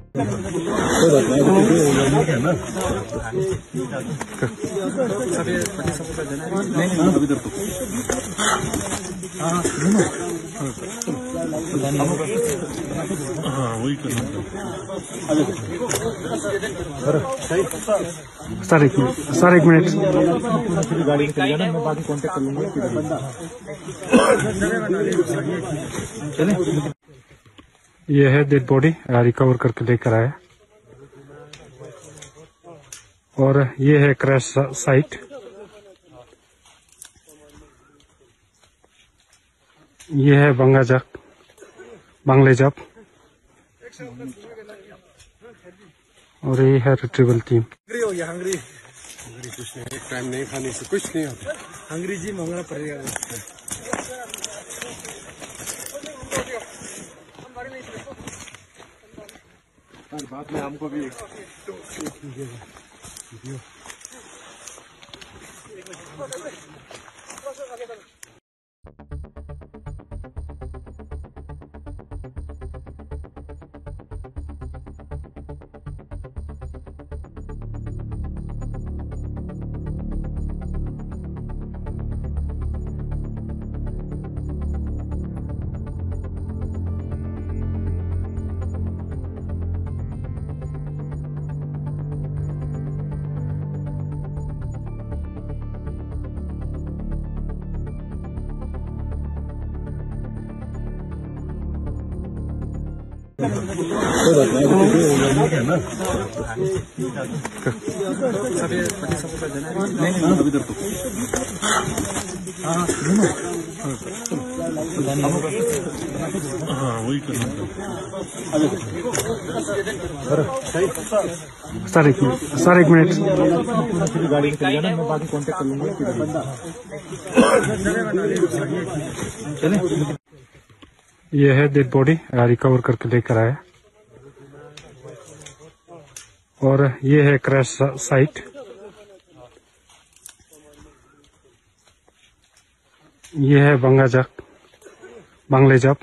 Sir एक minute गाड़ी में चलेगा ना, मैं बाकी कांटेक्ट कर लूंगा। चले ये है डेड बॉडी रिकवर करके लेकर आया। और ये है क्रैश साइट। ये है बांग्लेजप और ये है रिट्रीवल टीम। हंगरी हो गया, हंगरी कुछ नहीं, एक टाइम नहीं खाने से कुछ नहीं होता। हंगरी जी मंगना पड़ेगा। बाद में हमको भी सर एक मिनट गाड़ी में चलेगा ना, मैं बाकी कांटेक्ट कर लूंगा। चले ये है डेड बॉडी रिकवर करके लेकर आया। और ये है क्रैश साइट। ये है बांग्लेजप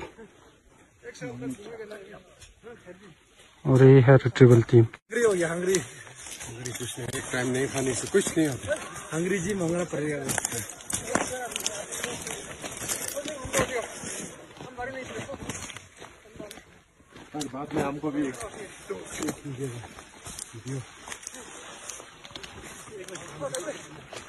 और ये है रिट्रीवल टीम। हंगरी हो गया, हंगरी कुछ नहीं, एक टाइम नहीं खाने से कुछ नहीं होता। हंगरी जी मंगना पड़ेगा। बाद में हमको भी